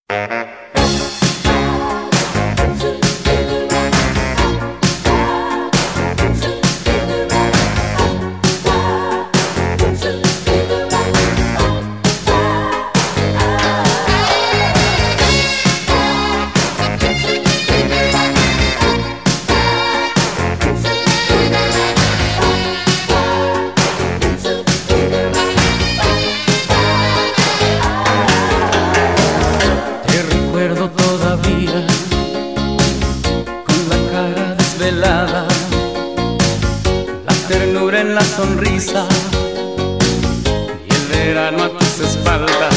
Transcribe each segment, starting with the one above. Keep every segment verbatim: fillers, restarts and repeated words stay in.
Sonrisa y el verano a tus espaldas.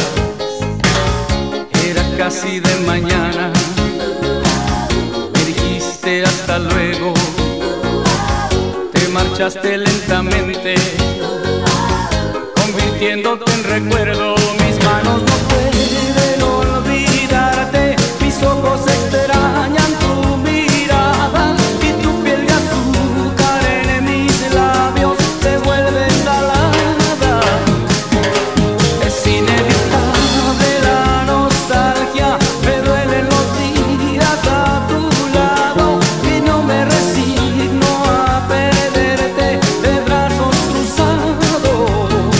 Era casi de mañana, me dijiste hasta luego, te marchaste lentamente, convirtiéndote en recuerdo. Mis manos no pueden olvidarte, mis ojos extrañan tu mirada y tu piel de azúcar en mis labios se vuelve salada. Es inevitable la nostalgia, me duelen los días a tu lado y no me resigno a perderte de brazos cruzados.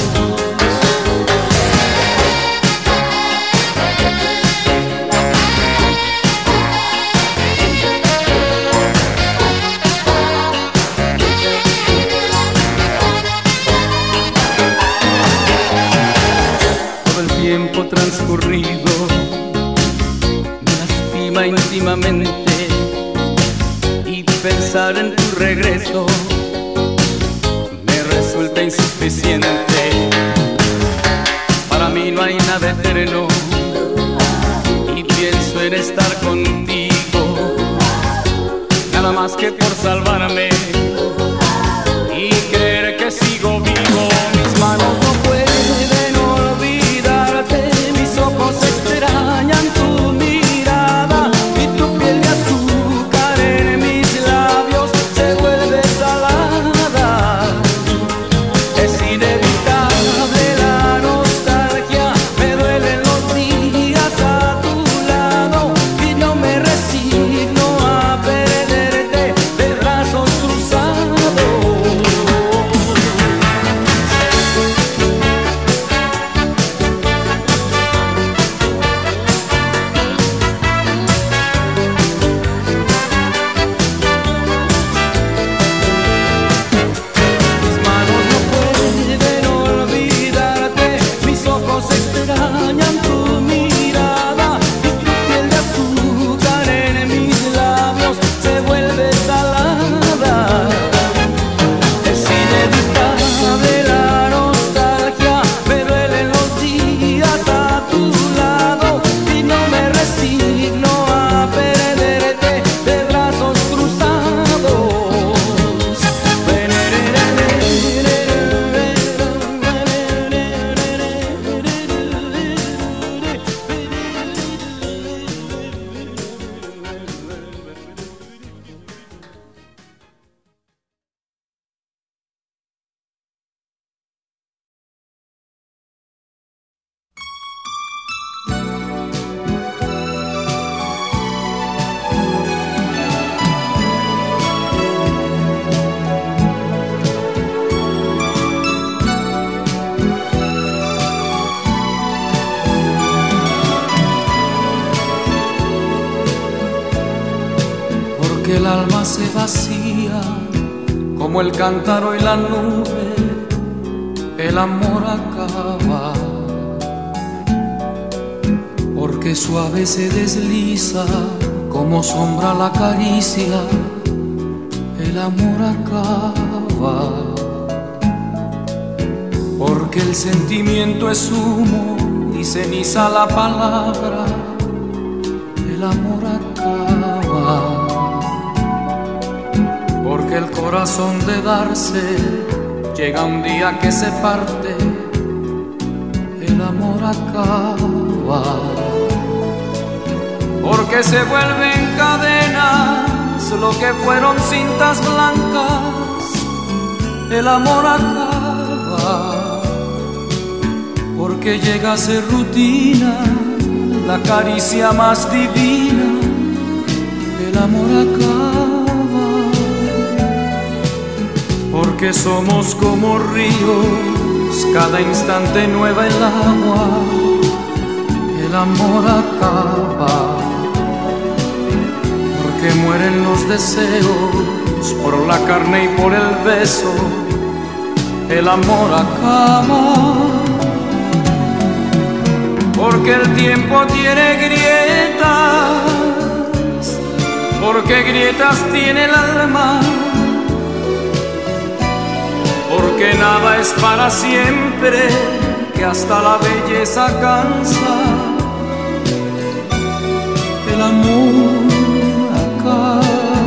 Tiempo transcurrido me lastima íntimamente y pensar en tu regreso me resulta insuficiente. Para mí no hay nada eterno y pienso en estar contigo, nada más que por salvarme y creer que sigo vivo. Mis manos no pueden olvidarte, mis ojos extrañan tu mirada y tu piel de azúcar en mis labios se vuelve salada. Es inevitable la nostalgia, me duelen los días a tu lado y no me resigno a perderte de brazos cruzados. El alma se vacía como el cántaro y la nube, el amor acaba, porque suave se desliza como sombra la caricia, el amor acaba, porque el sentimiento es humo y ceniza la palabra, el amor acaba. Porque el corazón de darse llega un día que se parte, el amor acaba. Porque se vuelven cadenas lo que fueron cintas blancas, el amor acaba. Porque llega a ser rutina la caricia más divina, el amor acaba. Porque somos como ríos, cada instante nueva el agua, el amor acaba. Porque mueren los deseos por la carne y por el beso, el amor acaba. Porque el tiempo tiene grietas, porque grietas tiene el alma, porque nada es para siempre, que hasta la belleza cansa, el amor acaba.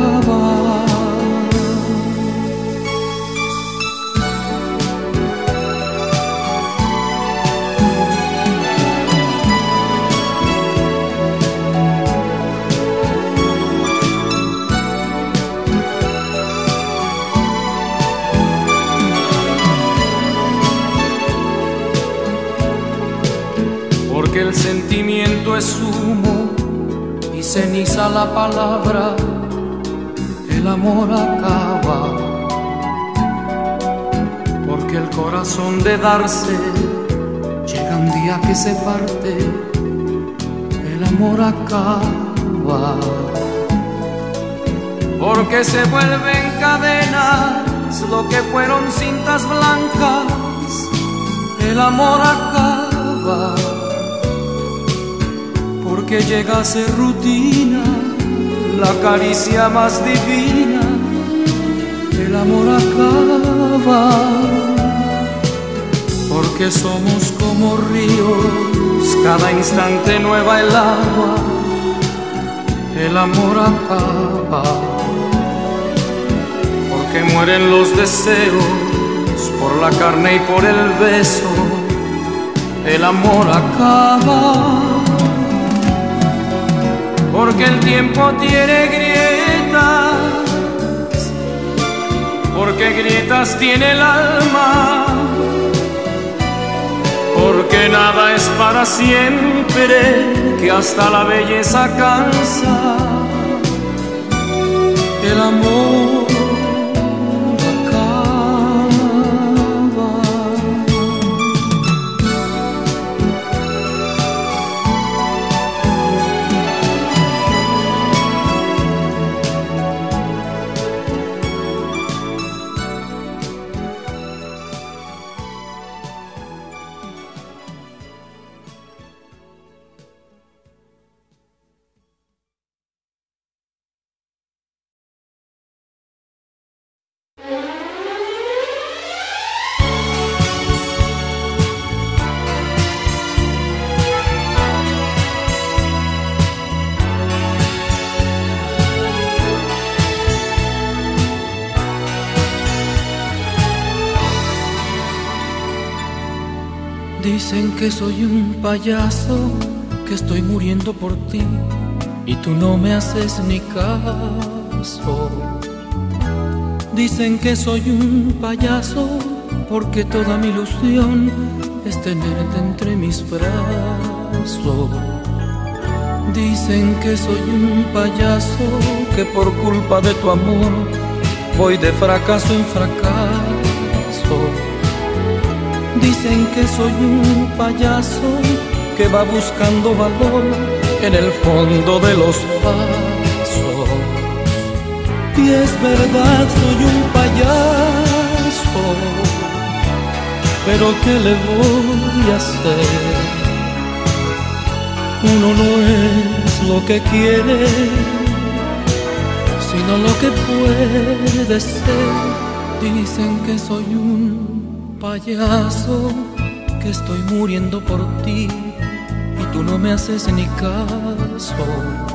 Porque el sentimiento es humo y ceniza la palabra, el amor acaba. Porque el corazón de darse llega un día que se parte, el amor acaba. Porque se vuelven cadenas lo que fueron cintas blancas, el amor acaba. Porque llega a ser rutina la caricia más divina, el amor acaba. Porque somos como ríos, cada instante nueva el agua, el amor acaba. Porque mueren los deseos por la carne y por el beso, el amor acaba. Porque el tiempo tiene grietas, porque grietas tiene el alma, porque nada es para siempre, que hasta la belleza cansa, el amor Dicen que soy un payaso, que estoy muriendo por ti y tú no me haces ni caso. Dicen que soy un payaso porque toda mi ilusión es tenerte entre mis brazos. Dicen que soy un payaso, que por culpa de tu amor voy de fracaso en fracaso. Dicen que soy un payaso que va buscando valor en el fondo de los pasos. Y es verdad, soy un payaso, pero ¿qué le voy a hacer? Uno no es lo que quiere, sino lo que puede ser. Dicen que soy un payaso, que estoy muriendo por ti y tú no me haces ni caso.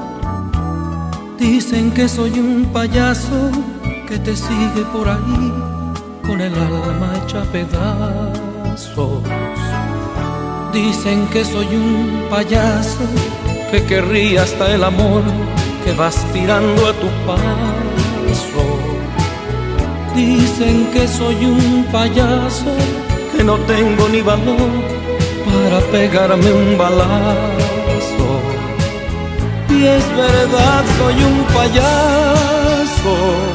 Dicen que soy un payaso que te sigue por ahí con el alma hecha pedazos. Dicen que soy un payaso que querría hasta el amor que vas tirando a tu paso. Dicen que soy un payaso que no tengo ni valor para pegarme un balazo. Y es verdad, soy un payaso,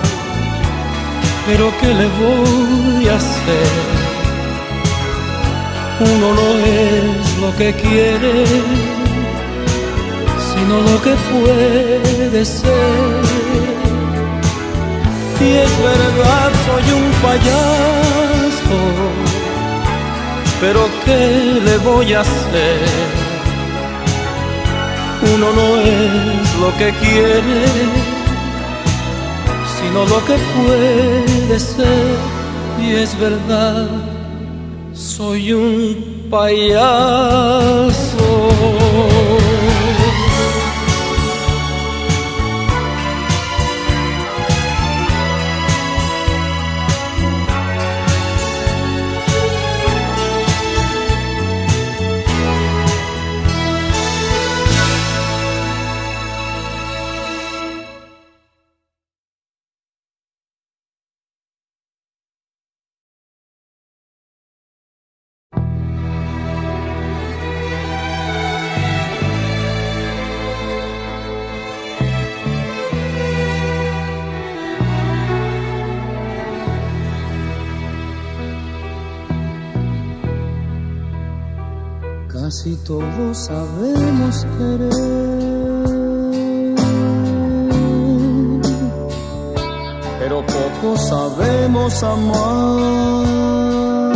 pero ¿qué le voy a hacer? Uno no es lo que quiere, sino lo que puede ser. Y es verdad, soy un payaso, pero ¿qué le voy a hacer? Uno no es lo que quiere, sino lo que puede ser. Y es verdad, soy un payaso. Casi todos sabemos querer, pero poco sabemos amar.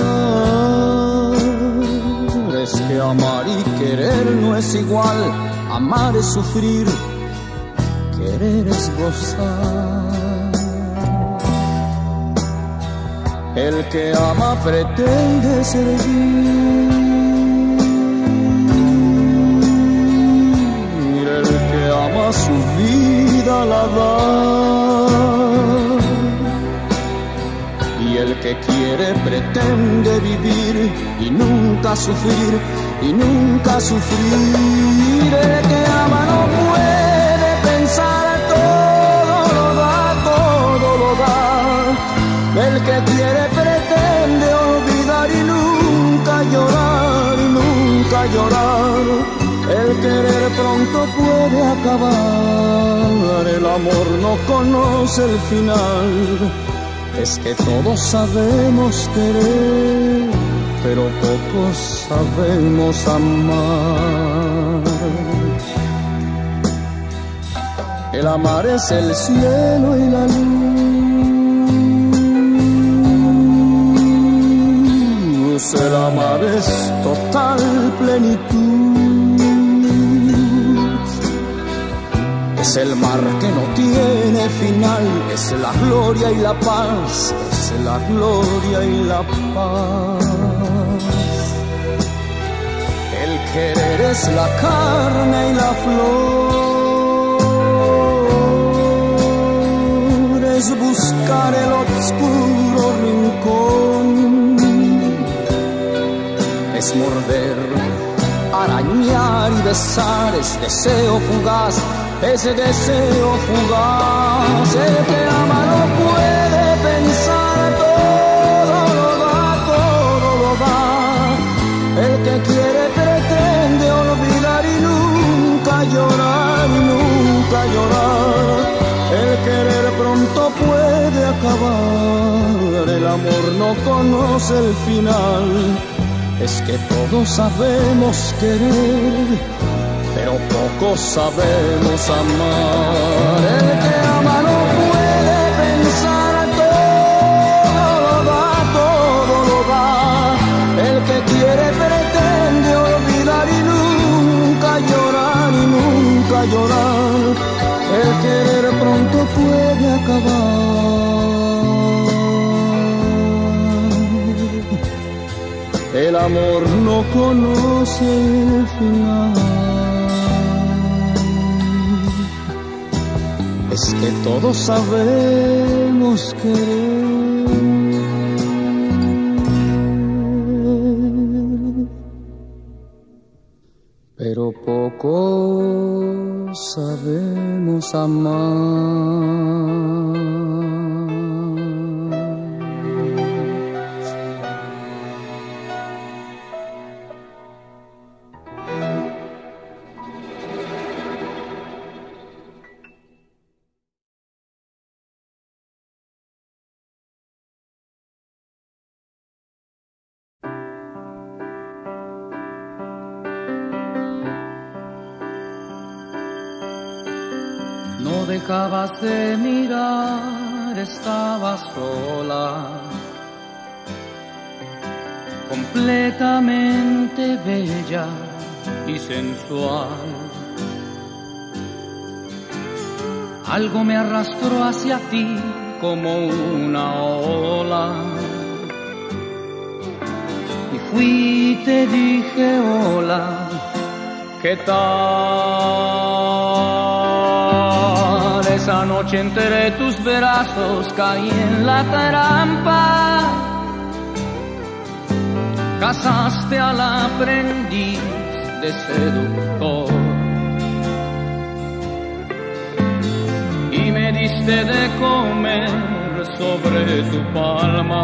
Es que amar y querer no es igual. Amar es sufrir, querer es gozar. El que ama pretende servir, su vida la da, y el que quiere pretende vivir y nunca sufrir, y nunca sufrir. El que ama no puede pensar, todo lo da, todo lo da. El que quiere pretende olvidar y nunca llorar, y nunca llorar. El querer pronto puede acabar, el amor no conoce el final. Es que todos sabemos querer, pero pocos sabemos amar. El amar es el cielo y la luz, el amar es total plenitud. Es el mar que no tiene final, es la gloria y la paz, es la gloria y la paz. El querer es la carne y la flor, es buscar el oscuro rincón, es morder, arañar y besar, es deseo fugaz, ese deseo fugaz. El que ama no puede pensar, todo lo da, todo lo da. El que quiere pretende olvidar y nunca llorar, y nunca llorar. El querer pronto puede acabar, el amor no conoce el final. Es que todos sabemos querer, pero pocos sabemos amar. El que ama no puede pensar, todo lo da, todo lo da. El que quiere pretende olvidar y nunca llorar, y nunca llorar. El querer pronto puede acabar, el amor no conoce el final. Es que todos sabemos querer, pero poco sabemos amar. no dejabas de mirar, estabas sola, completamente bella y sensual. Algo me arrastró hacia ti como una ola, y fui y te dije hola, ¿qué tal? Esa noche entre tus brazos caí en la trampa, casaste al aprendiz de seductor y me diste de comer sobre tu palma,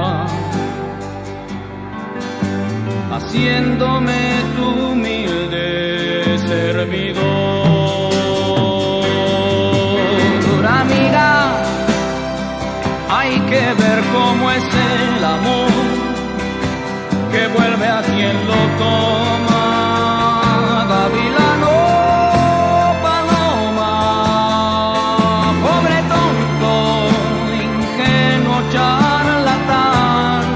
haciéndome tu humilde servidor. Amiga, hay que ver cómo es el amor que vuelve a quien lo toma. Gavilano, paloma, pobre tonto, ingenuo charlatán,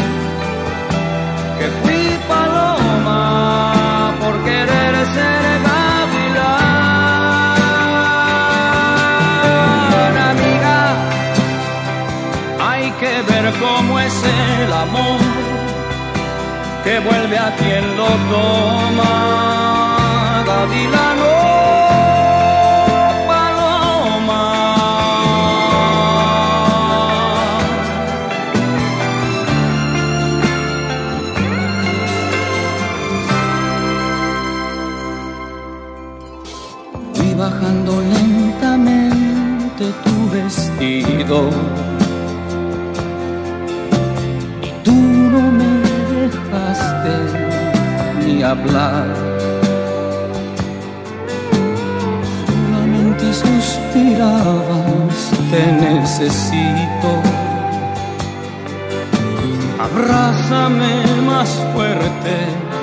que fui paloma por querer ser gavilán. Amiga, hay que ver cómo es el amor que vuelve a quien lo toma. Gavilano, paloma. Fui bajando lentamente tu vestido y tú no me dejaste ni hablar, solamente suspirabas, te necesito, abrázame más fuerte,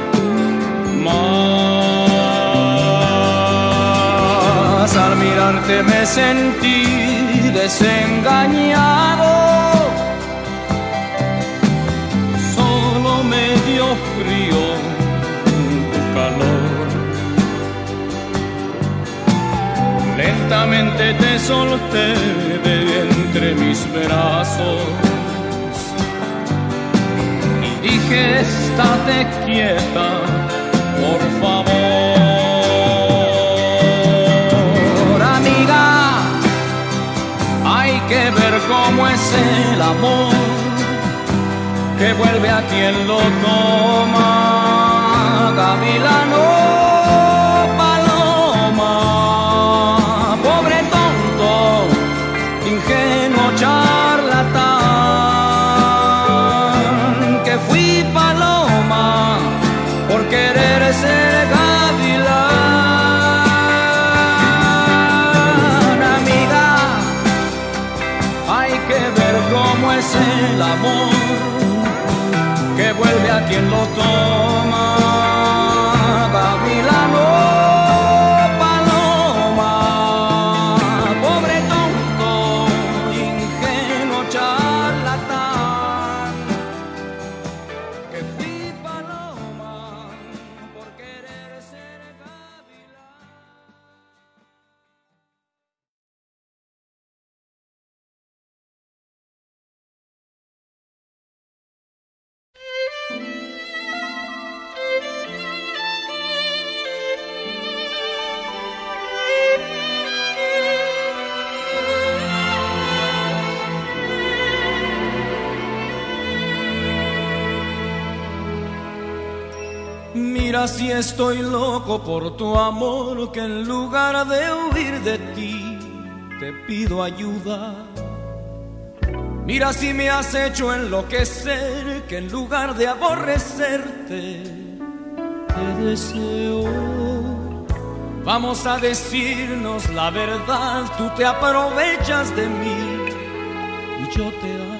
más. Al mirarte me sentí desengañado, frío tu calor. Lentamente te solté de entre mis brazos y dije, estate quieta, por favor. Amiga, hay que ver cómo es el amor que vuelve a quien lo toma. Gavilano, paloma, pobre tonto, ingenuo charlatán, que fui paloma por querer ser gavilán. Amiga, hay que ver cómo es el amor que vuelve a quien lo toma. Gavilano, paloma, pobre tonto, ingenuo charlatán, que fui paloma por querer ser gavilán. Mira si estoy loco por tu amor, que en lugar de huir de ti te pido ayuda. Mira si me has hecho enloquecer, que en lugar de aborrecerte te deseo. Vamos a decirnos la verdad, tú te aprovechas de mí y yo te amo.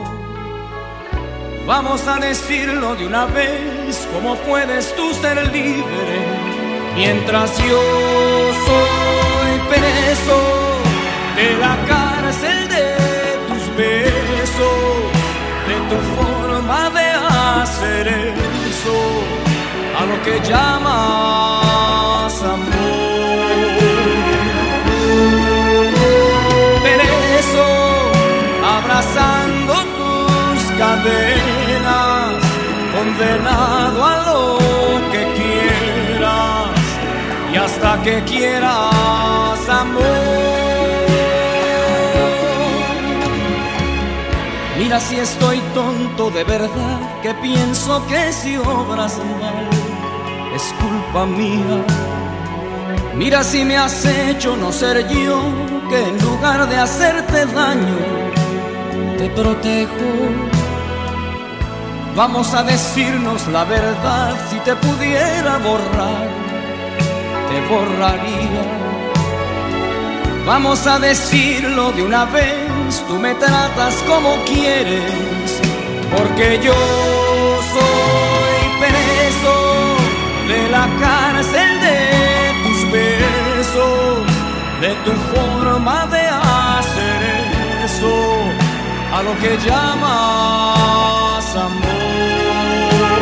Vamos a decirlo de una vez, ¿cómo puedes tú ser libre mientras yo soy preso que llamas amor. Por eso, abrazando tus cadenas, condenado a lo que quieras y hasta que quieras amor. Mira si estoy tonto de verdad, que pienso que si obras mal es culpa mía. Mira si me has hecho no ser yo, que en lugar de hacerte daño te protejo. Vamos a decirnos la verdad, si te pudiera borrar, te borraría. Vamos a decirlo de una vez, tú me tratas como quieres, porque yo soy preso de la cárcel de tus besos, de tu forma de hacer eso, a lo que llamas amor.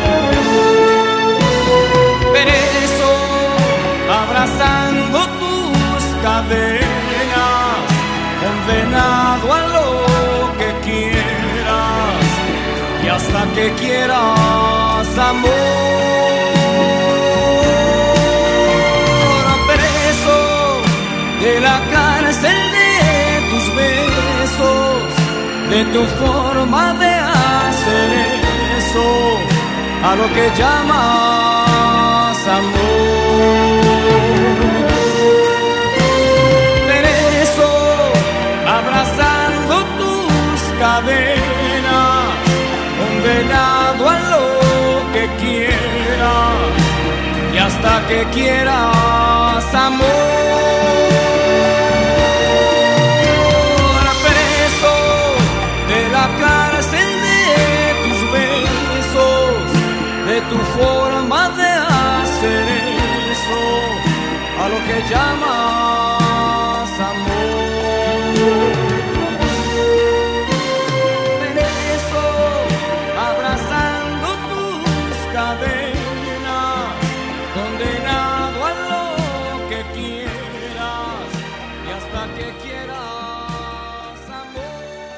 Por eso, abrazando tus cadenas, condenado a lo que quieras y hasta que quieras amor. Preso de la cárcel de tus besos, de tu forma de hacer eso, a lo que llamas amor. Abrazando tus cadenas, condenado a lo que quieras y hasta que quieras amor. Preso de la cárcel de tus besos, de tu forma de hacer eso, a lo que llamas amor. Condenado a lo que quieras y hasta que quieras amor.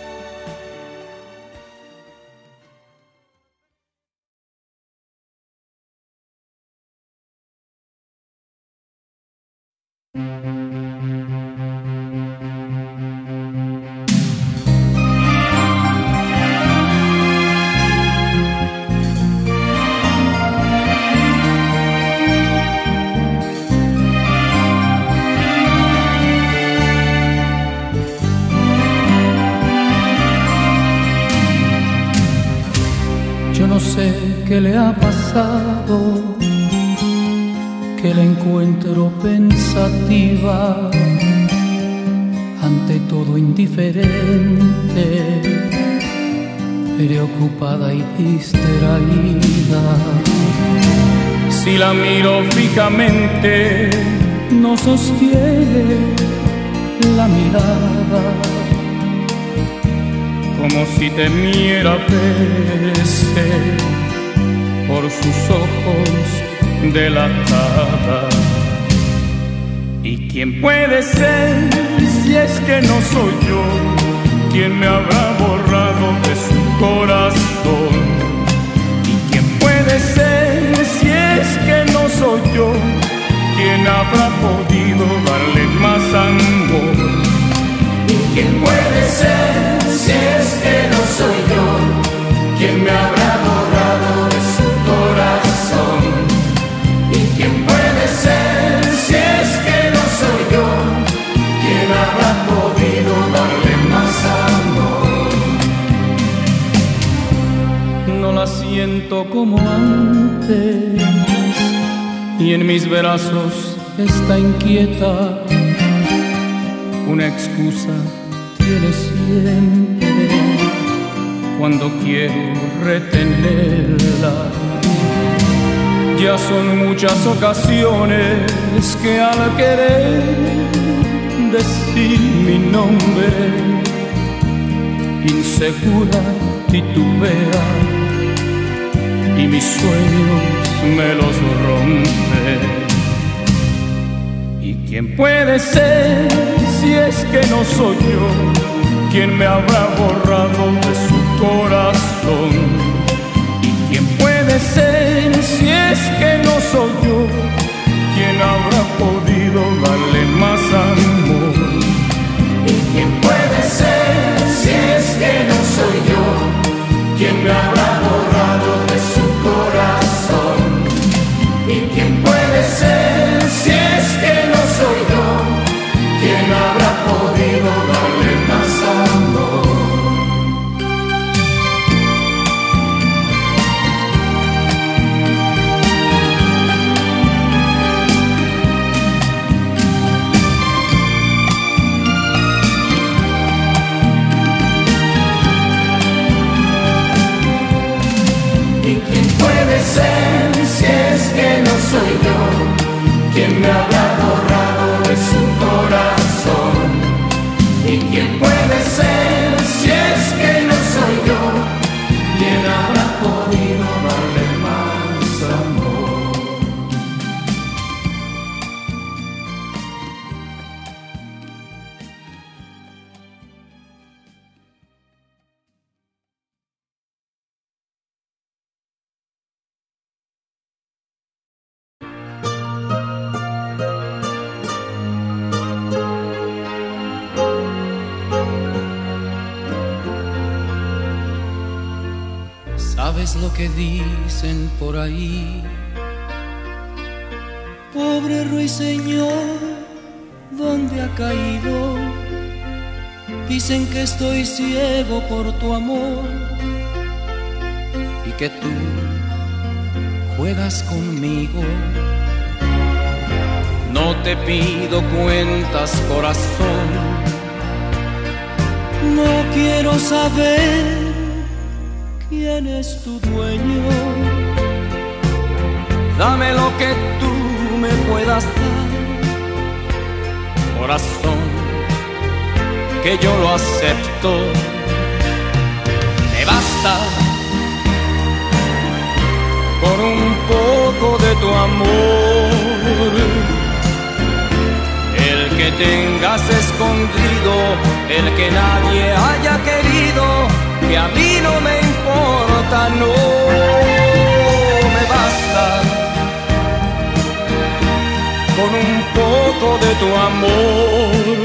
Yo no sé qué le ha pasado, que la encuentro pensativa, ante todo indiferente, preocupada y distraída. Si la miro fijamente, no sostiene la mirada, como si temiera verse por sus ojos delatada. ¿Y quién puede ser si es que no soy yo? ¿Quién me habrá borrado de su corazón? ¿Y quién puede ser si es que no soy yo? ¿Quién habrá podido darle más amor? ¿Y quién puede ser si es que no soy yo? ¿Quién me habrá borrado de su corazón? ¿Y quién puede ser si es que no soy yo? ¿Quién habrá podido darle más amor? No la siento como antes y en mis brazos está inquieta. Una excusa tiene siempre cuando quiero retenerla. Ya son muchas ocasiones que al querer decir mi nombre, insegura titubea y mis sueños me los rompe. ¿Y quién puede ser si es que no soy yo? ¿Quién me habrá borrado de su corazón? ¿Y quién puede ser si es que no soy yo? ¿Quién habrá podido darle más amor? ¿Y quién puede ser si es que no soy yo? ¿Quién me habrá borrado de su corazón? ¿Y quién puede ser si es que no soy yo? ¿Quién habrá podido darle más amor? ¿Y quién puede ser si es que no soy yo? ¿Quién me habrá borrado de su corazón? ¿Y quién puede ser si es que no soy yo? ¿Quién habrá podido darle más amor? ¿Sabes lo que dicen por ahí? Pobre ruiseñor, ¿dónde ha caído? Dicen que estoy ciego por tu amor y que tú juegas conmigo. No te pido cuentas, corazón. No quiero saber quién es tu dueño. Dame lo que tú me puedas dar, corazón, que yo lo acepto. Me basta con un poco de tu amor, el que tengas escondido, el que nadie haya querido, que a mí no me importa, no me basta con un poco de tu amor,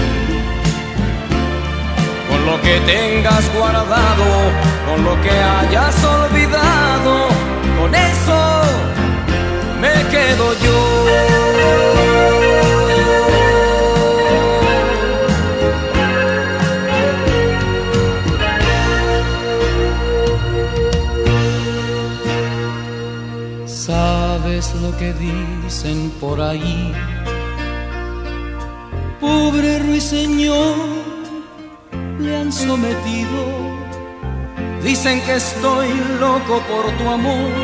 con lo que tengas guardado, con lo que hayas olvidado, con eso me quedo yo. ¿Sabes lo que dicen por ahí? Pobre ruiseñor, le han sometido. Dicen que estoy loco por tu amor.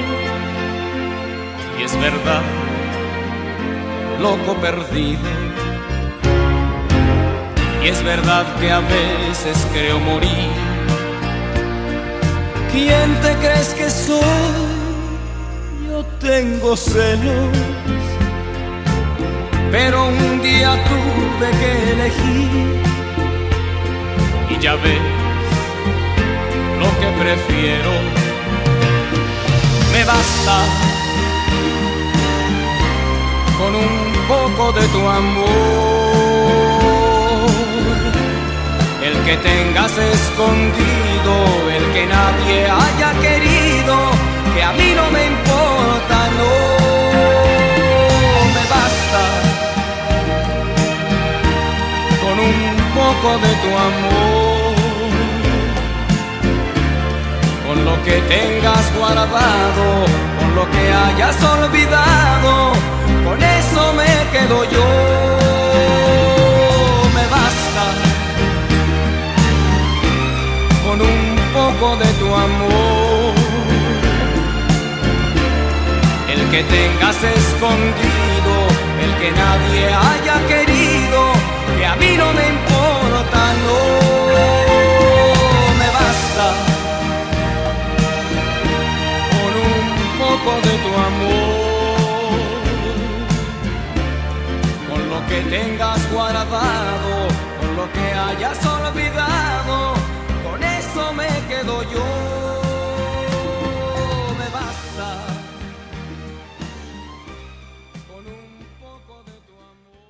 Y es verdad, loco perdido. Y es verdad que a veces creo morir. ¿Quién te crees que soy? Yo tengo celos, pero un día tuve que elegir y ya ves lo que prefiero. Me basta con un poco de tu amor, el que tengas escondido, el que nadie haya querido, que a mí no me importa, no me basta con un poco de tu amor, con lo que tengas guardado, con lo que hayas olvidado, con eso me quedo yo. Me basta con un poco de tu amor, el que tengas escondido, el que nadie haya querido, que a mí no me importa, no me basta con un poco de tu amor. que tengas guardado, por lo que hayas olvidado, con eso me quedo yo. Me basta con un poco de tu amor.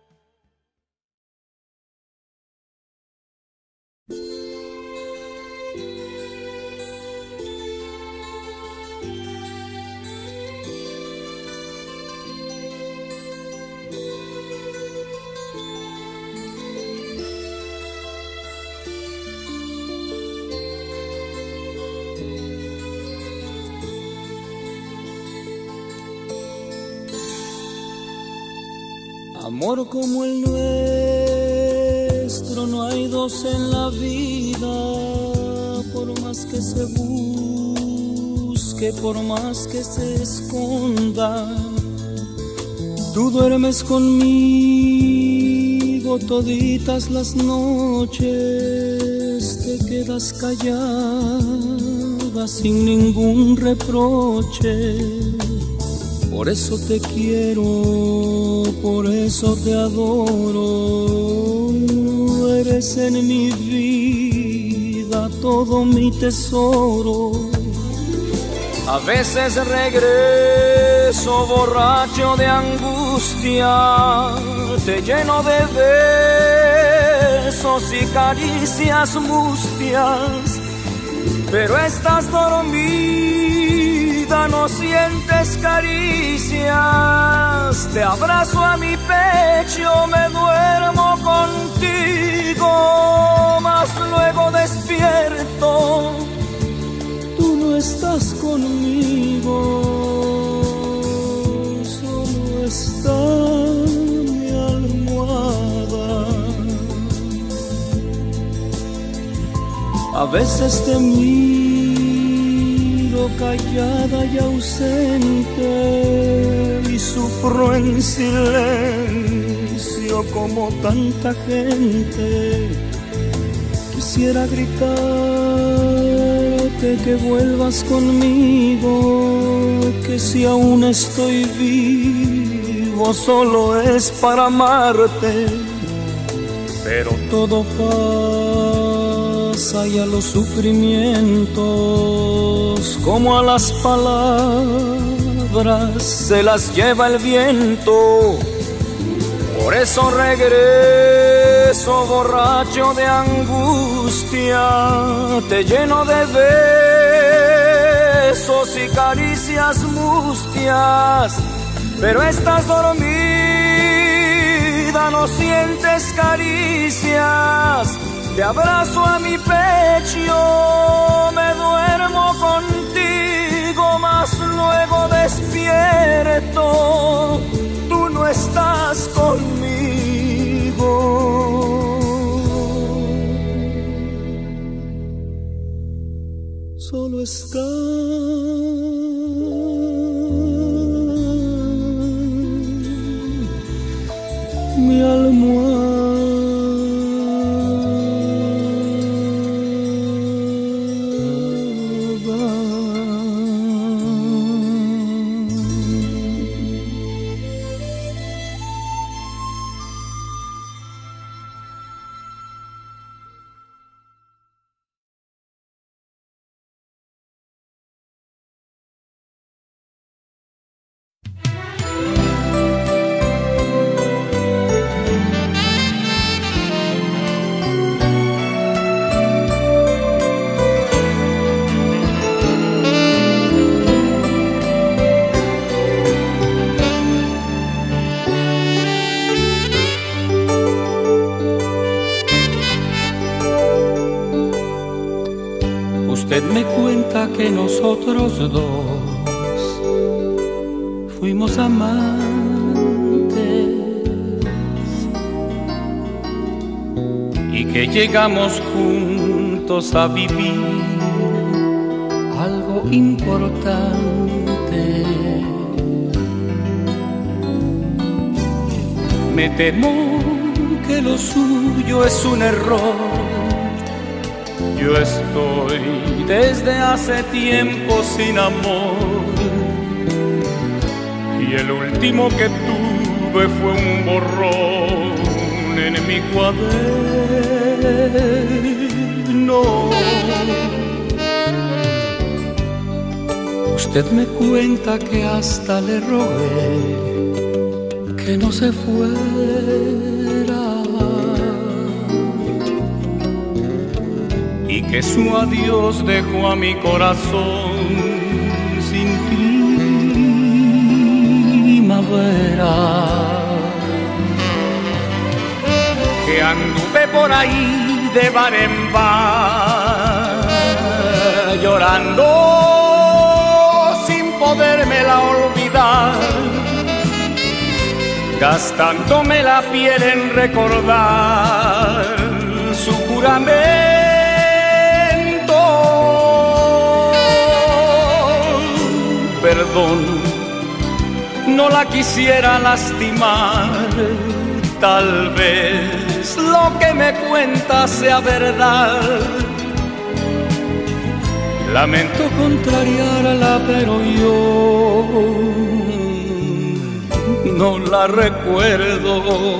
Amor como el nuestro no hay dos en la vida, por más que se busque, por más que se esconda. Tú duermes conmigo toditas las noches, te quedas callada sin ningún reproche. Por eso te quiero, por eso te adoro. Eres en mi vida todo mi tesoro. A veces regreso borracho de angustia, te lleno de besos y caricias mustias, pero estás dormida, no sientes caricias. Te abrazo a mi pecho, me duermo contigo, mas luego despierto, tú no estás conmigo, solo está mi almohada. A veces te miro callada y ausente y sufro en silencio como tanta gente. Quisiera gritarte que vuelvas conmigo, que si aún estoy vivo solo es para amarte, pero todo pasa y a los sufrimientos como a las palabras se las lleva el viento. Por eso regreso borracho de angustia, te lleno de besos y caricias mustias, pero estás dormida, no sientes caricias. Te abrazo a mi pecho, me duermo contigo, mas luego despierto, tú no estás conmigo, solo está mi almohada. Usted me cuenta que nosotros dos fuimos amantes y que llegamos juntos a vivir algo importante. Me temo que lo suyo es un error. Yo estoy desde hace tiempo sin amor y el último que tuve tuve fue un borrón en mi cuaderno. Usted me cuenta que hasta le rogué que no se fuera y que su adiós dejó a mi corazón sin primavera. Que anduve por ahí de bar en bar llorando sin podérmela olvidar, gastándome la piel en recordar su juramento. Perdón, no la quisiera lastimar, tal vez lo que me cuenta sea verdad. Lamento contrariarla, pero yo no la recuerdo.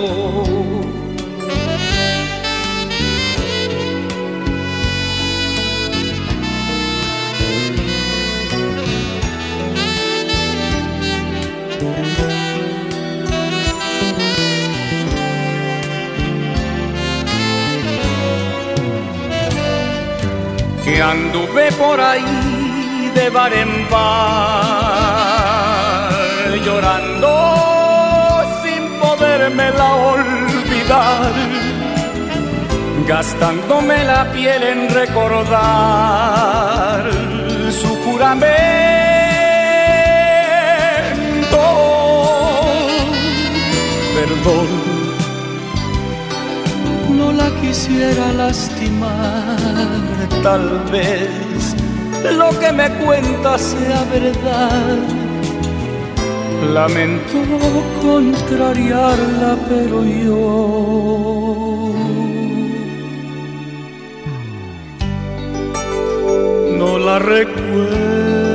Que anduve por ahí de bar en bar llorando sin podérmela olvidar, gastándome la piel en recordar su juramento. Perdón, no la quisiera lastimar, tal vez lo que me cuenta sea verdad. Lamento contrariarla, pero yo no la recuerdo.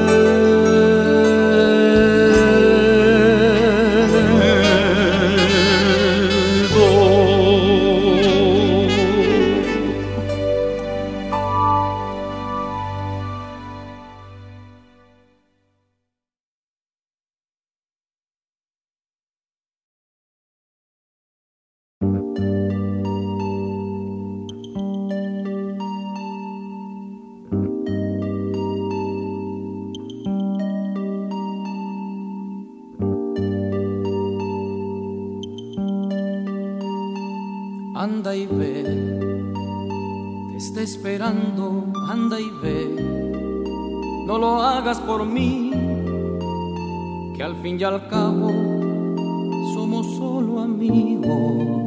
Anda y ve, te está esperando, anda y ve. No lo hagas por mí, que al fin y al cabo somos solo amigos.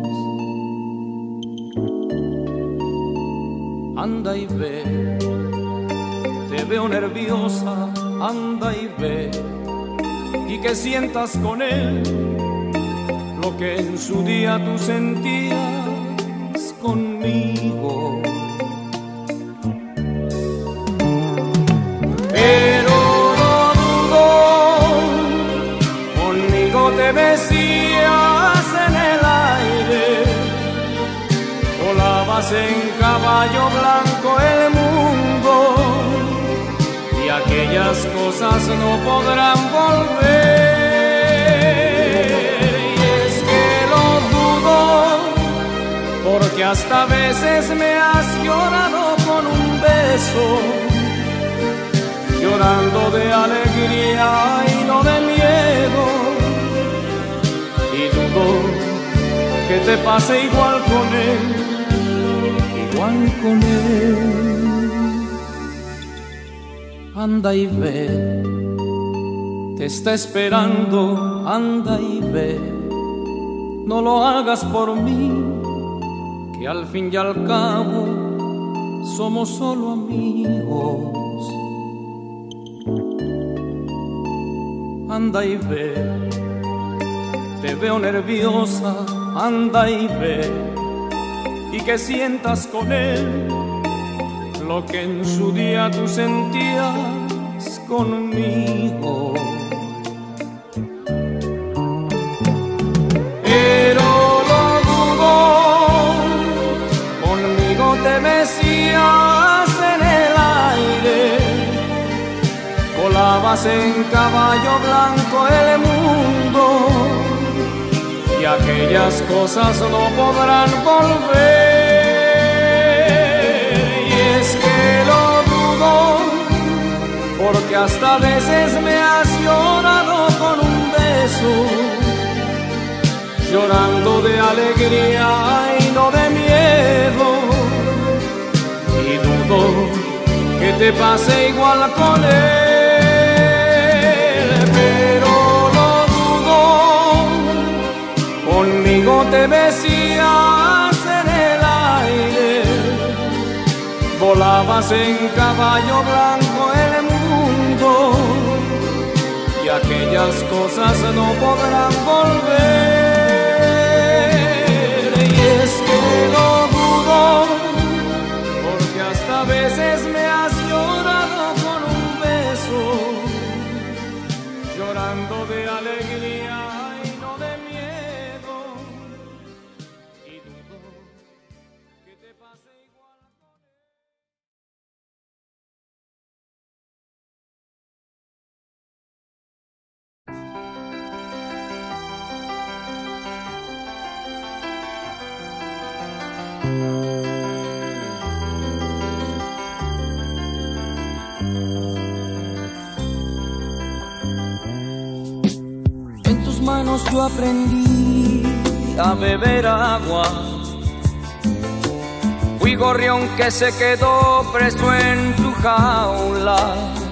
Anda y ve, te veo nerviosa, anda y ve, y que sientas con él lo que en su día tú sentías conmigo. Pero no dudo, conmigo te mecías en el aire, volabas en caballo blanco el mundo, y aquellas cosas no podrán volver. Porque hasta veces me has llorado con un beso, llorando de alegría y no de miedo, y dudo que te pase igual con él, igual con él. Anda y ve, te está esperando, anda y ve. No lo hagas por mí, que al fin y al cabo somos solo amigos. Anda y ve, te veo nerviosa, anda y ve, y que sientas con él lo que en su día tú sentías conmigo. volabas en caballo blanco el mundo, y aquellas cosas no podrán volver. Y es que lo dudo, porque hasta a veces me has llorado con un beso, llorando de alegría y no de miedo. Y dudo que te pase igual con él, pero lo dudo. Conmigo te besías en el aire, volabas en caballo blanco el mundo, y aquellas cosas no podrán volver. Y es que lo dudo, porque hasta a veces me has llorado con un beso, llorando de alegría y no de miedo. Y dudo que te pase igual con él. En tus manos yo aprendí a beber agua. Fui gorrión que se quedó preso en tu jaula,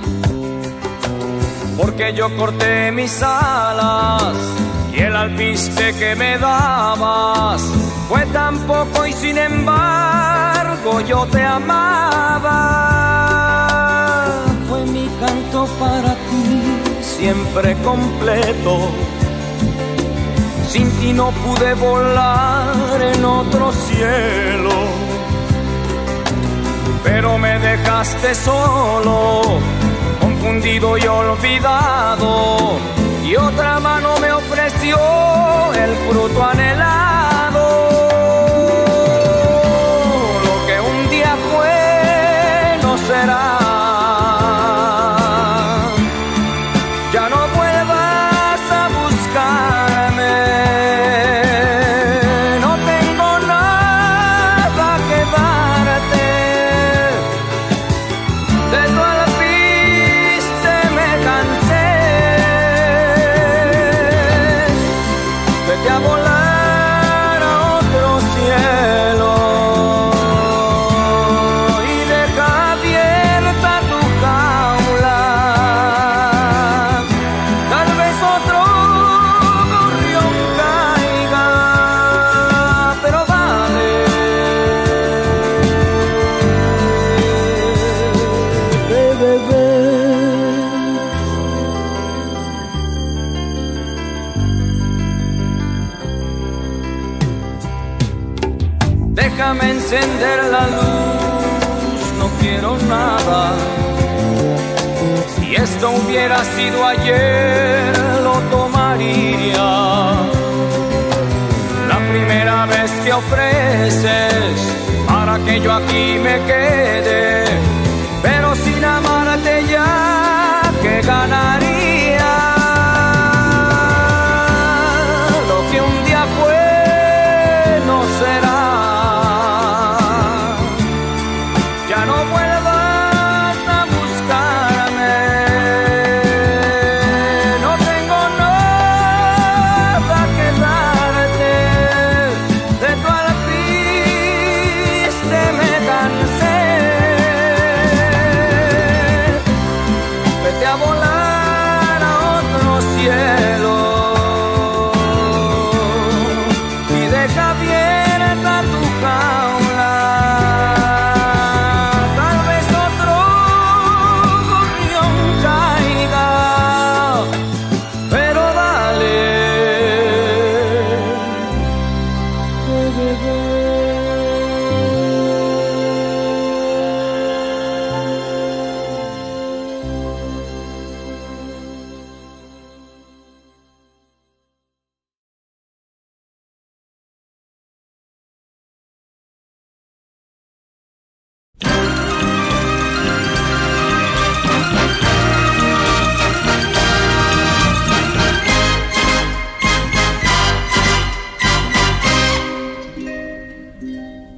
porque yo corté mis alas y el alpiste que me dabas fue tan poco, y sin embargo yo te amaba. Fue mi canto para ti, siempre completo. Sin ti no pude volar en otro cielo, pero me dejaste solo, confundido y olvidado, y otra mano me ofreció el fruto anhelado. Lo que un día fue no será. Ya no vuelvas a buscarme, no tengo nada que darte. De tu alpiste me cansé, vete a volar a otro cielo y deja abierta tu jaula. Tal vez otro gorrión caiga, pero dale, bebé. Déjame encender la luz, no quiero nada. Si esto hubiera sido ayer, lo tomaría. La primera vez que ofreces para que yo aquí me quede, pero sin amarte ya, ¿qué ganaría? Lo que un día fue no será. Ya no vuelvas a buscarme, no tengo nada que darte. De tu alpiste me cansé, vete a volar a otro cielo y deja abierta tu jaula. Tal vez otro gorrión caiga, pero dale,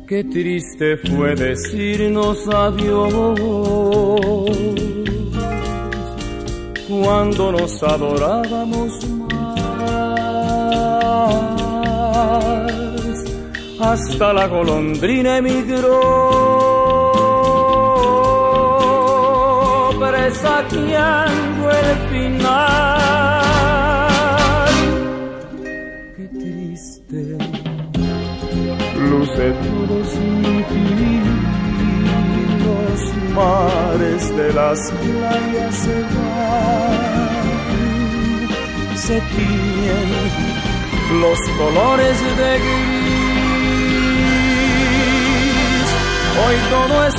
Qué triste fue decirnos adiós cuando nos adorábamos más. Hasta la golondrina emigró, presagiando el final. Qué triste luce todo sin ti, los mares de las playas se van, se tiñen los colores de gris, hoy todo es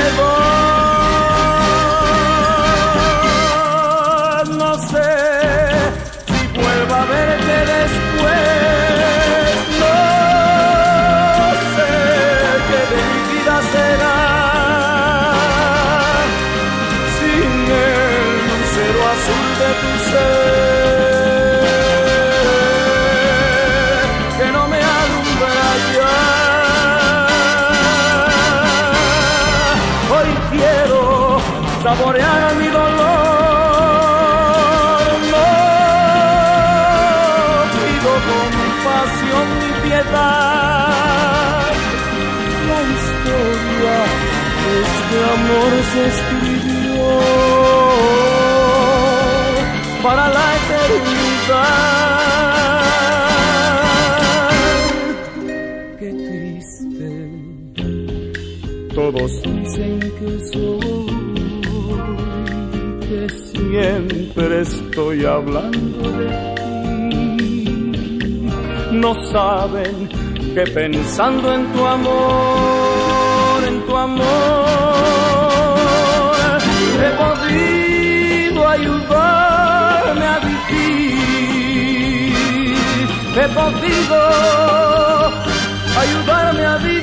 soledad, no sé si vuelva a verte después, no será sin el lucero azul de tu ser que no me alumbra ya. Hoy quiero saborear mi dolor, no pido compasión ni piedad. La historia de este amor se escribió para la eternidad. Qué triste, todos dicen que soy, que siempre estoy hablando de ti. No saben que pensando en tu amor, en tu amor, he podido ayudarme a vivir, he podido ayudarme a vivir.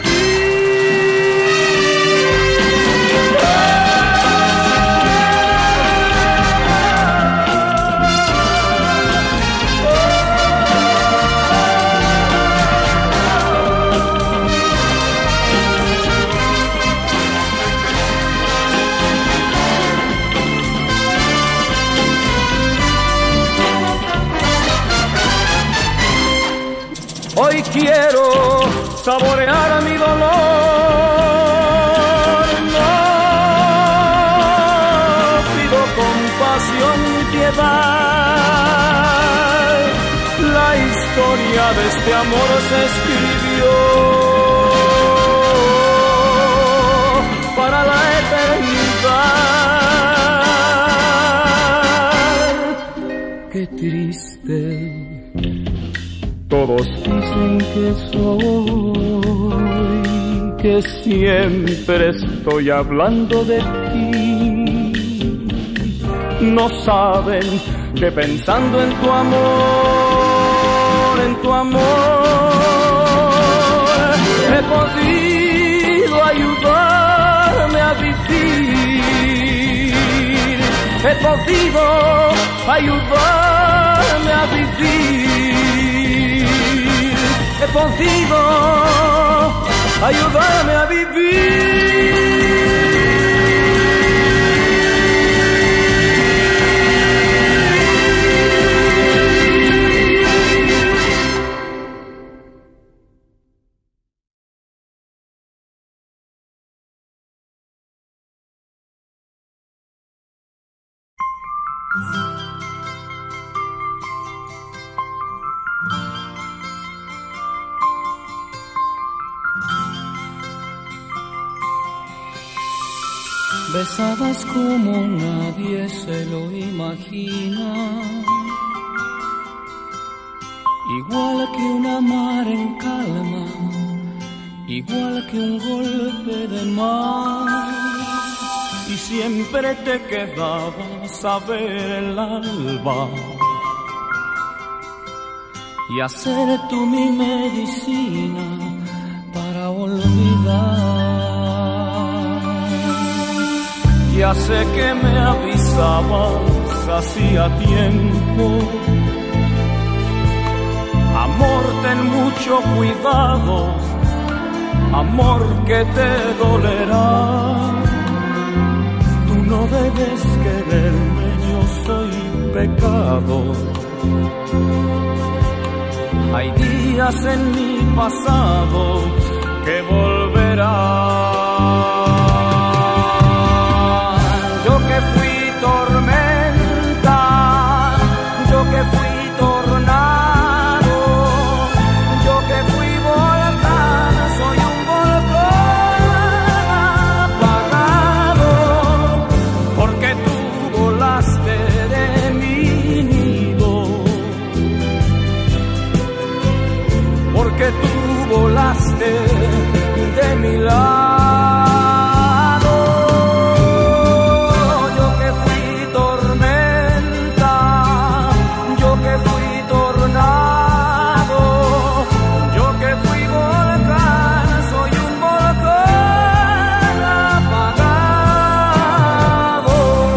Hoy quiero saborear mi dolor, no pido compasión ni piedad. La historia de este amor se escribió para la eternidad. Qué triste, todos dicen que soy, que siempre estoy hablando de ti. No saben que pensando en tu amor, en tu amor, he podido ayudarme a vivir, he podido ayudarme a vivir, he podido ayudarme a vivir. Besabas como nadie se lo imagina, igual que una mar en calma, igual que un golpe de mar. Y siempre te quedabas a ver el alba y hacer tú mi medicina para olvidar. Ya sé que me avisabas hacía tiempo, amor, ten mucho cuidado, amor que te dolerá. Tú no debes quererme, yo soy pecado. Hay días en mi pasado que volverán. Yo que fui tormenta, yo que fui tornado, yo que fui volcán, soy un volcán apagado, porque tú volaste de mi nido, porque tú volaste de mi lado. Yo que fui tormenta, yo que fui tornado, yo que fui volcán, soy un volcán apagado.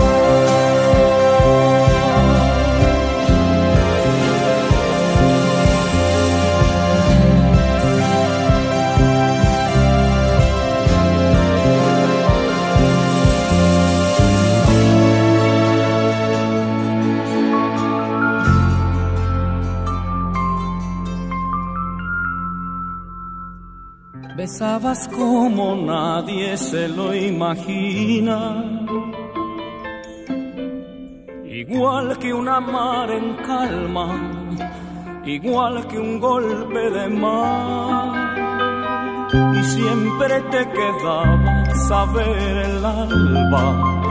Besabas como nadie se lo imagina, igual que una mar en calma, igual que un golpe de mar. Y siempre te quedaba saber el alba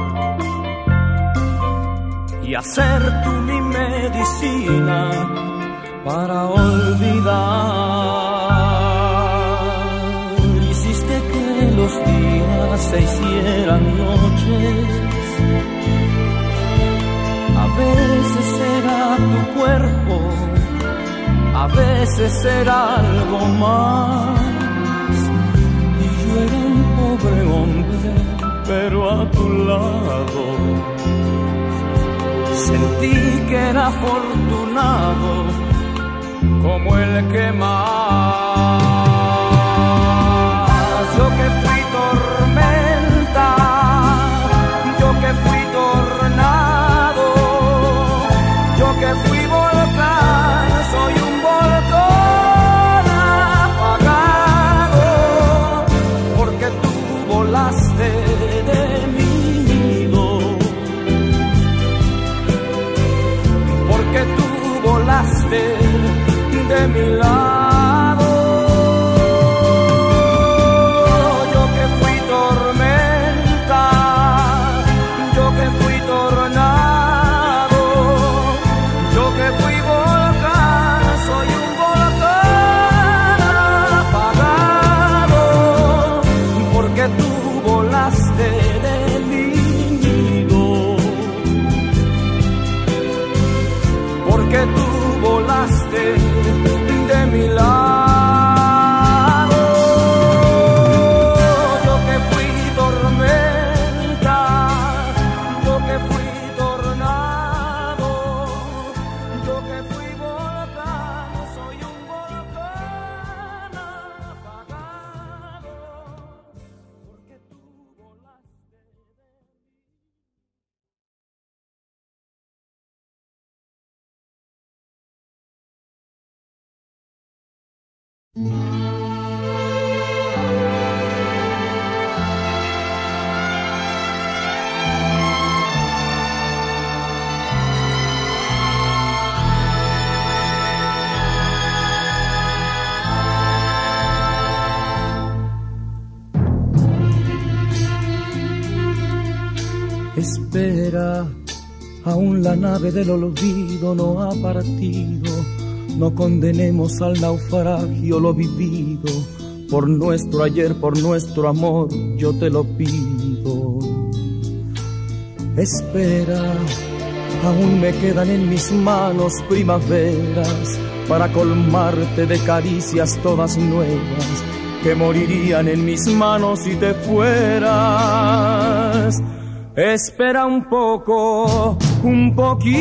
y hacer tú mi medicina para olvidar. Los días se hicieran noches, a veces era tu cuerpo, a veces era algo más. Y yo era un pobre hombre, pero a tu lado sentí que era afortunado como el que más. Yo que fui tormenta, yo que fui tornado, yo que fui volcán, soy un volcán apagado, porque tú volaste de mi nido, porque tú volaste de mi lado. Porque tú volaste de mi lado. Yo que fui tormenta, yo que fui tornado, yo que fui volcán, soy un volcán apagado. Porque tú volaste de Espera, aún la nave del olvido no ha partido. No condenemos al naufragio lo vivido. Por nuestro ayer, por nuestro amor, yo te lo pido. Espera, aún me quedan en mis manos primaveras para colmarte de caricias todas nuevas que morirían en mis manos si te fueras. Espera un poco, un poquito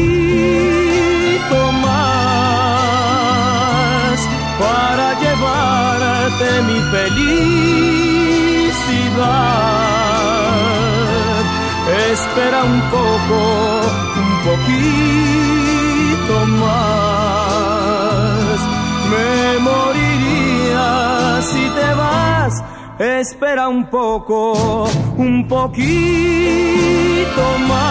más para llevarte llevarte mi felicidad. Espera un poco, un poquito más. Me moriría si te vas. Espera un poco, un poquito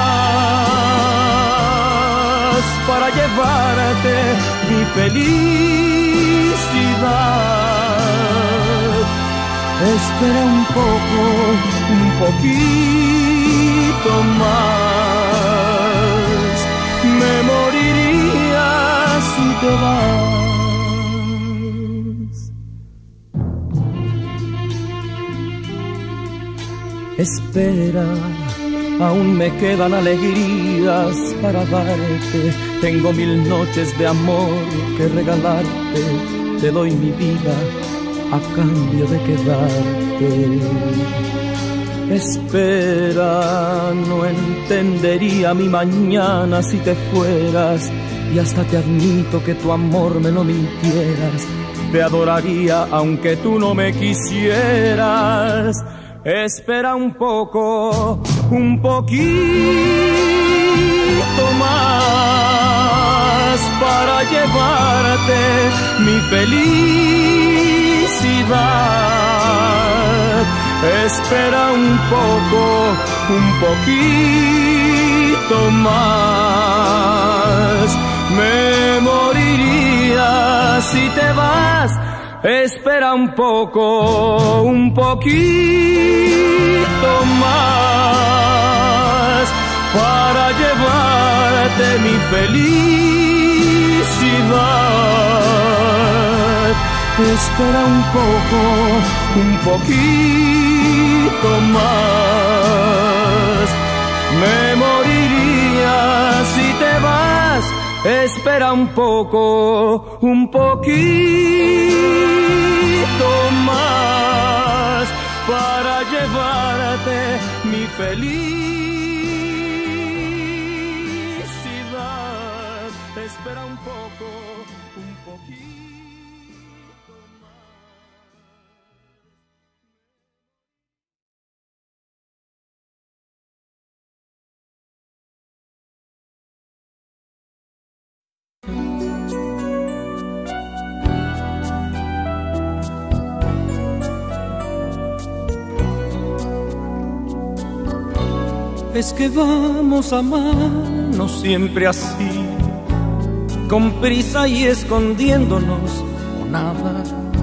más para llevarte mi felicidad. Espera un poco, un poquito más. Me moriría si te vas. Espera, aún me quedan alegrías para darte. Tengo mil noches de amor que regalarte. Te doy mi vida a cambio de quedarte. Espera, no entendería mi mañana si te fueras. Y hasta te admito que tu amor me lo mintieras. Te adoraría aunque tú no me quisieras. Espera un poco, un poquito más para llevarte mi felicidad. Espera un poco, un poquito más. Me moriría si te vas. Espera un poco, un poquito más para llevarte mi felicidad. Espera un poco, un poquito más. Me moriría si te vas. Espera un poco, un poquito más para llevarte mi felicidad. Espera un poco, un poquito más. Es que vamos a amarnos siempre así, con prisa y escondiéndonos o nada.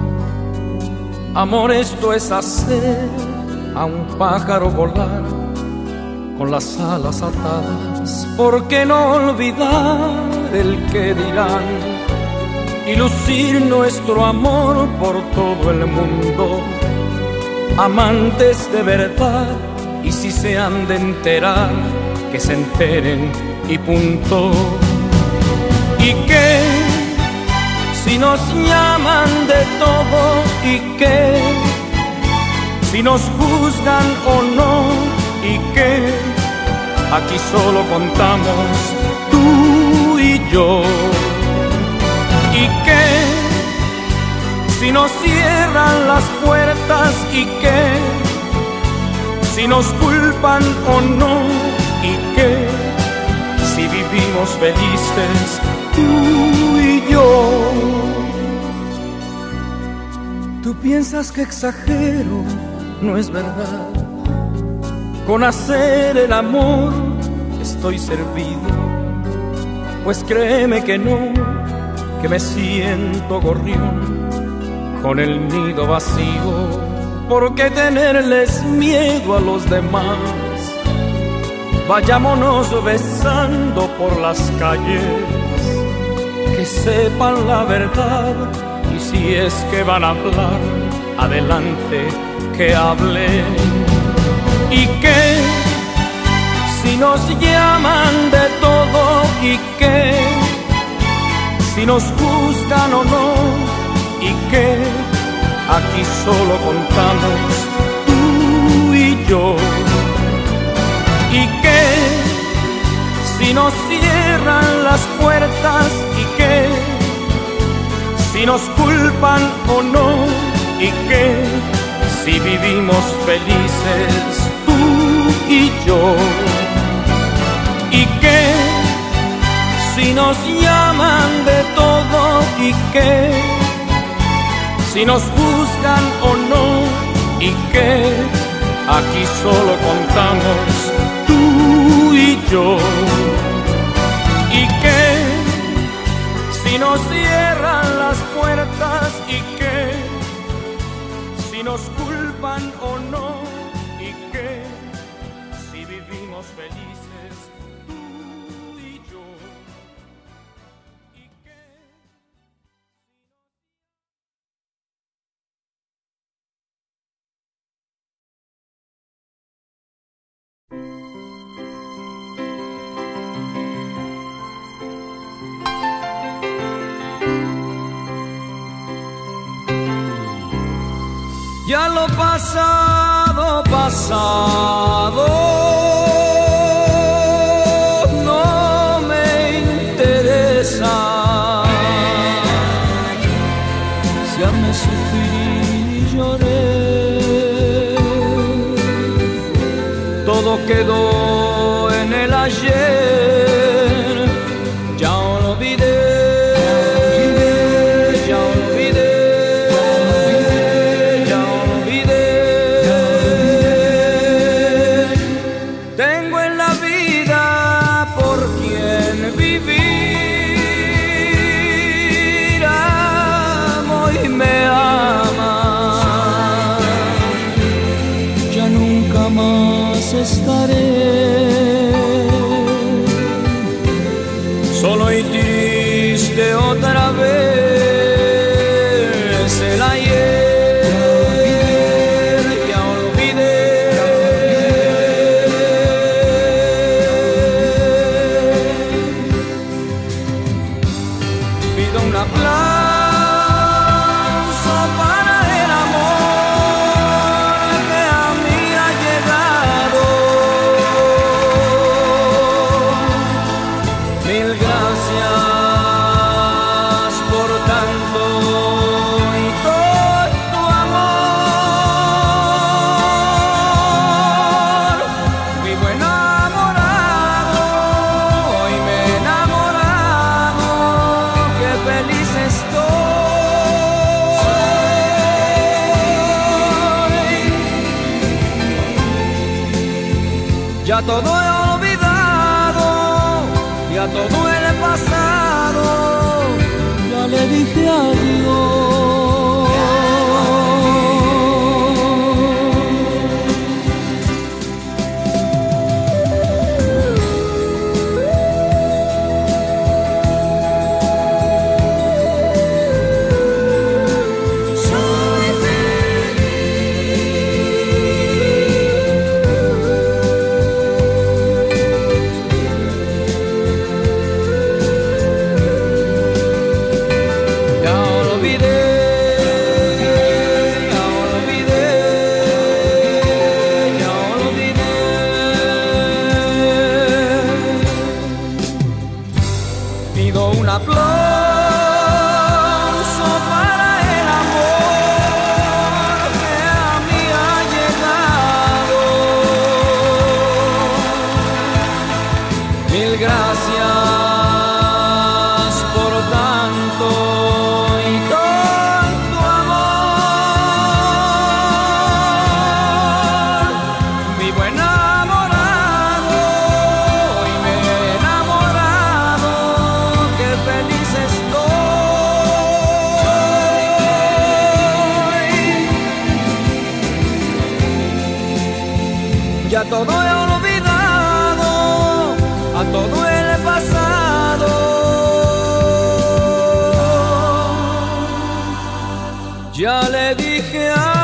Amor, esto es hacer a un pájaro volar con las alas atadas. ¿Por qué no olvidar el que dirán y lucir nuestro amor por todo el mundo? Amantes de verdad, y si se han de enterar, que se enteren y punto. ¿Y qué si nos llaman de todo? ¿Y qué si nos juzgan o no? ¿Y qué? Aquí solo contamos tú y yo. ¿Y qué si nos cierran las puertas? ¿Y qué si nos culpan o no? ¿Y qué si vivimos felices tú y yo? Tú piensas que exagero, no es verdad. Con hacer el amor estoy servido, pues créeme que no, que me siento gorrión con el nido vacío. ¿Por qué tenerles miedo a los demás? Vayámonos besando por las calles, que sepan la verdad. Y si es que van a hablar, adelante que hablen. ¿Y qué si nos llaman de todo? ¿Y qué si nos juzgan o no? ¿Y qué? Aquí solo contamos tú y yo. ¿Y qué si nos cierran las puertas? ¿Y qué si nos culpan o no? ¿Y qué si vivimos felices tú y yo? ¿Y qué si nos llaman de todo? ¿Y qué si nos juzgan o no? ¿Y qué aquí solo contamos tú y yo? ¿Y qué si nos cierran las puertas? ¿Y qué si nos culpan o no? ¿Y qué si vivimos felices tú y yo? ¿Y qué? Ya lo pasado, pasado, no me interesa. Ya me sufrí y lloré, todo quedó en el ayer, ya olvidé. Estaré solo y triste otra vez. El ayer ya olvidé. Pido un aplauso para el amor que a mí ha llegado. Mil gracias por tanto y todo tu amor. Vivo enamorado, hoy me he enamorado, qué feliz estoy. Ya todo he olvidado, ya todo el pasado, ya le dije adiós. Pido un aplauso para el amor que a mí ha llegado. Mil gracias por tanto y tanto amor. Vivo enamorado, hoy me he enamorado, feliz estoy. Ya todo he olvidado, a todo el pasado. Ya le dije a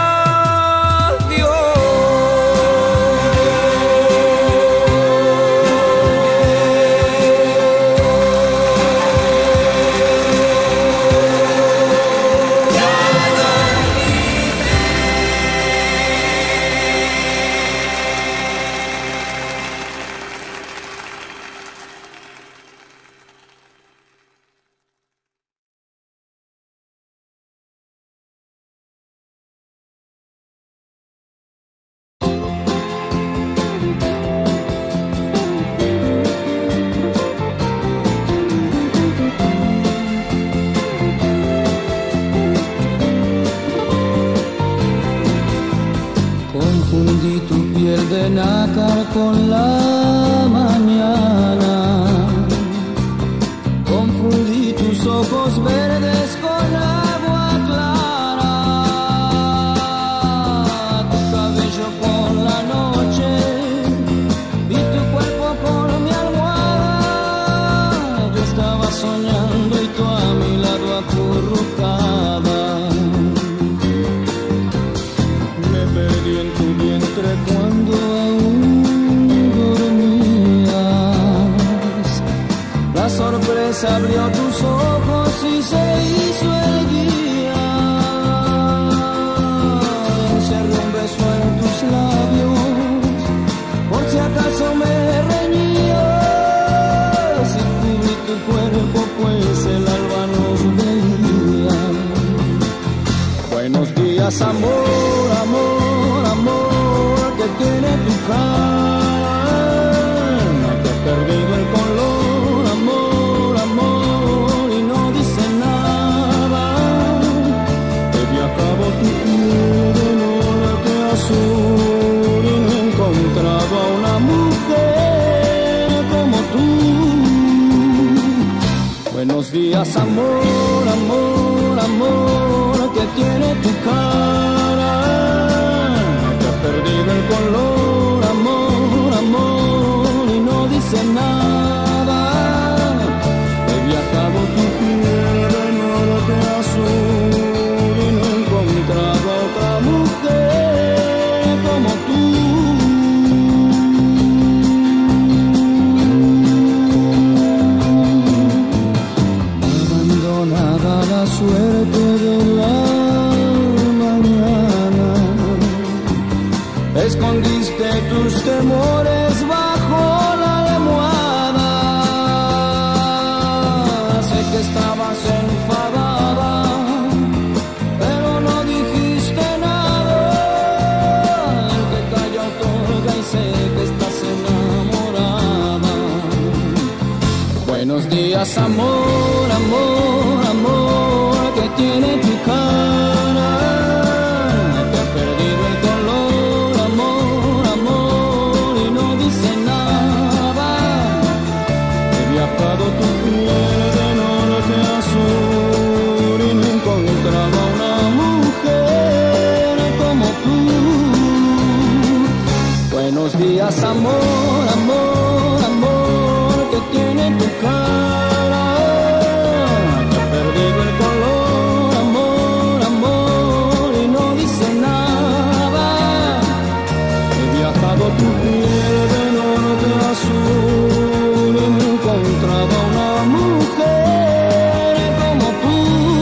piel de nácar con la mañana. Confundí tus ojos verdes con agua clara, tu cabello con la noche, vi tu cuerpo con mi almohada. Yo estaba soñando y tú a mi lado acurrucada. Me perdí en tu vientre cuando aún dormías. La sorpresa abrió tus ojos y se hizo el día. Encerré un beso en tus labios, por si acaso me reñías. Y cubrí tu cuerpo, pues el alba nos veía. Buenos días, amor, amor, amor, que tiene tu cara. Te he perdido el color, amor, amor, y no dice nada. He viajado tu piel de norte a sur y no he encontrado a una mujer como tú. Buenos días, amor, amor, amor, que tiene tu cara. Te ha perdido el color, amor, amor, y no dice nada. He viajado tu piel de norte a sur y no he encontrado a otra mujer como tú. Abandonada la suerte de la mañana, escondiste tus temores bajo la almohada. Sé que estabas enfadada, pero no dijiste nada. El que calla otorga y sé que estás enamorada. Buenos días, amor, amor, amor, que tiene tu cara. Te ha perdido el color, amor, amor, y no dice nada. He viajado tu piel de norte a sur y no he encontrado a una mujer como tú. Buenos días, amor, amor, amor, que tiene tu cara. Te ha perdido el color, amor, amor, y no dice nada. He viajado tu piel de norte a sur y no he encontrado a una mujer como tú.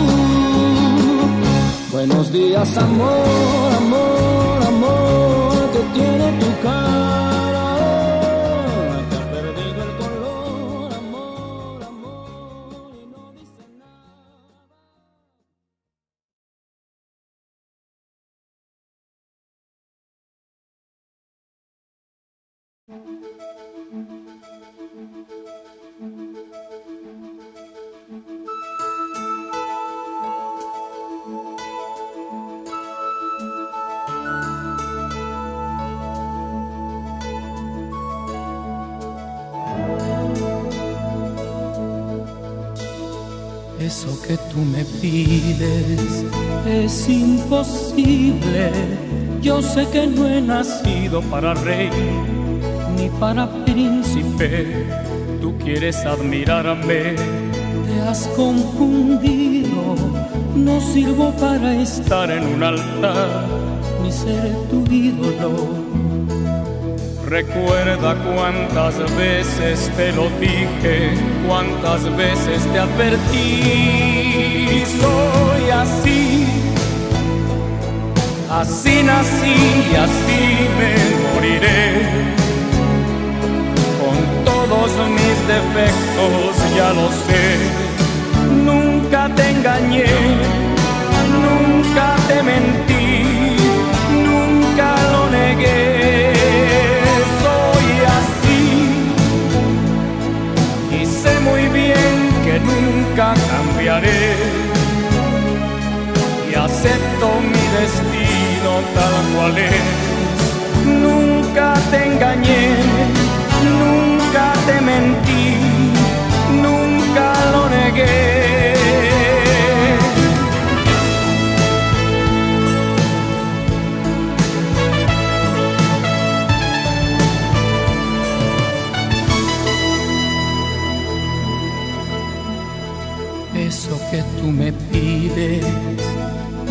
Buenos días, amor, amor, amor, que tiene tu cara. Te ha perdido el color, amor, amor, y no dice nada. Eso que tú me pides es imposible. Yo sé que no he nacido para rey ni para príncipe. Tú quieres admirarme, te has confundido. No sirvo para estar en un altar ni ser tu ídolo. Recuerda cuántas veces te lo dije, cuántas veces te advertí. Soy así, así nací y así me moriré. Con todos mis defectos ya lo sé. Nunca te engañé, nunca te mentí, nunca lo negué. Muy bien que nunca cambiaré y acepto mi destino tal cual es. Nunca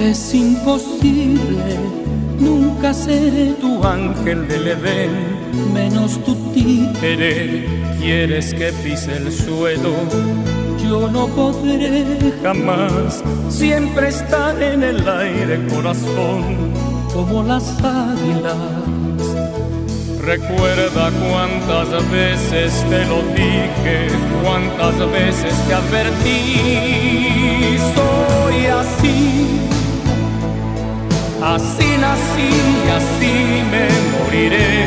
Es imposible, nunca seré tu ángel del Edén, menos tu títere. Quieres que pise el suelo, yo no podré jamás. Siempre estar en el aire, corazón, como las águilas. Recuerda cuántas veces te lo dije, cuántas veces te advertí. Soy así, así nací y así me moriré.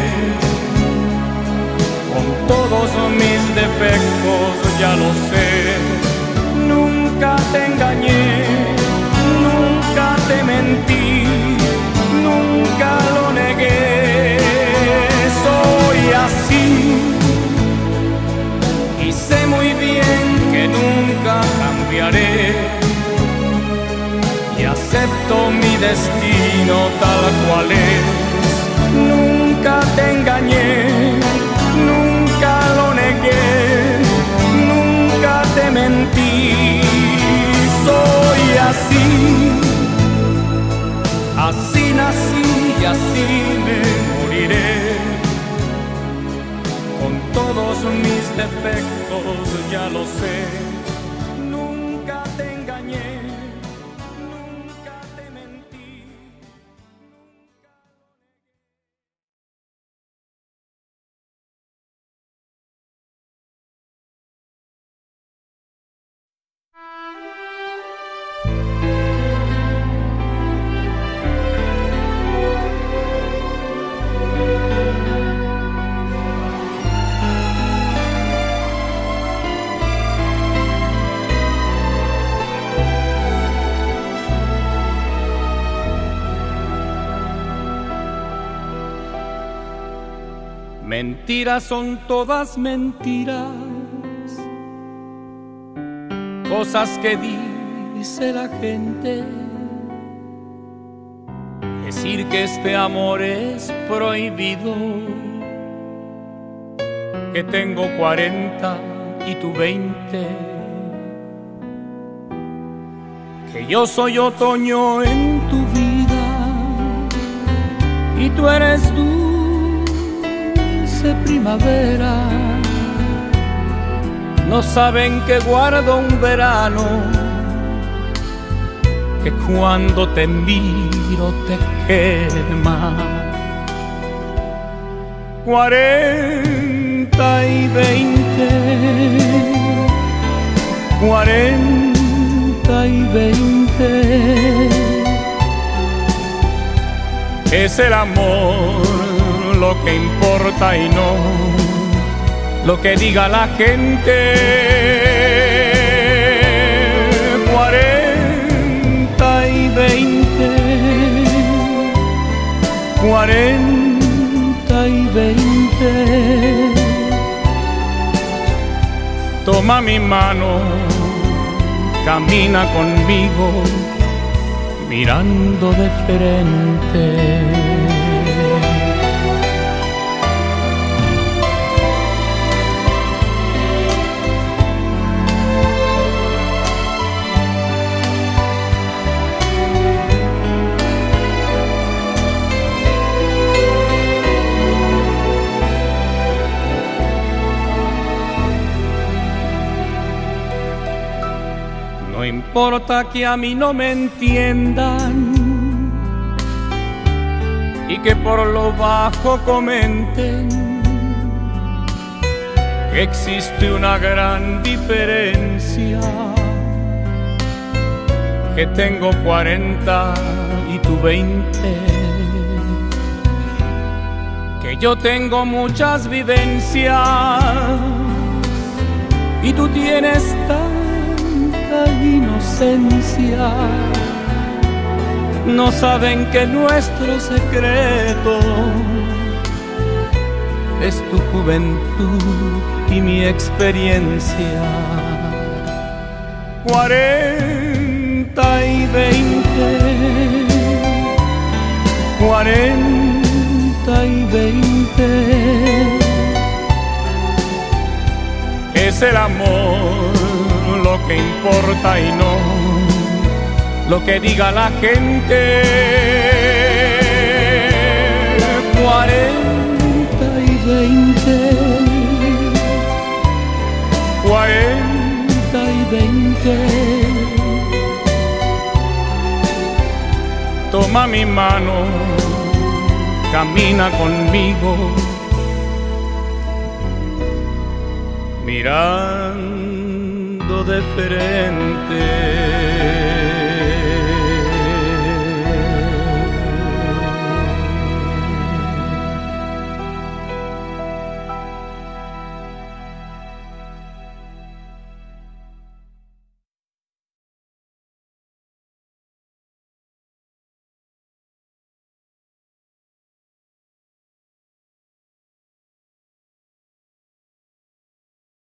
Con todos mis defectos ya lo sé. Nunca te engañé, nunca te mentí, nunca lo negué. Soy así y sé muy bien que nunca cambiaré. Y acepto mi destino tal cual es. Nunca te engañé, nunca lo negué, nunca te mentí. Soy así, así nací y así me moriré. Con todos mis defectos ya lo sé. Nunca te engañé, nunca te mentí. Mentiras son todas mentiras, cosas que dice la gente. Decir que este amor es prohibido, que tengo cuarenta y tú veinte, que yo soy otoño en tu vida y tú eres dulce primavera. No saben que guardo un verano, que cuando te miro te quema. Cuarenta y veinte, cuarenta y veinte. Es el amor lo que importa y no lo que diga la gente. Cuarenta y veinte, cuarenta y veinte. Toma mi mano, camina conmigo, mirando de frente. No importa que a mí no me entiendan y que por lo bajo comenten que existe una gran diferencia, que tengo cuarenta y tú veinte, que yo tengo muchas vivencias y tú tienes tanta inocencia. No saben que nuestro secreto es tu juventud y mi experiencia. Cuarenta y veinte, cuarenta y veinte. Es el amor lo que importa y no lo que diga la gente. Cuarenta y veinte, cuarenta y veinte. Toma mi mano, camina conmigo, mirando de frente.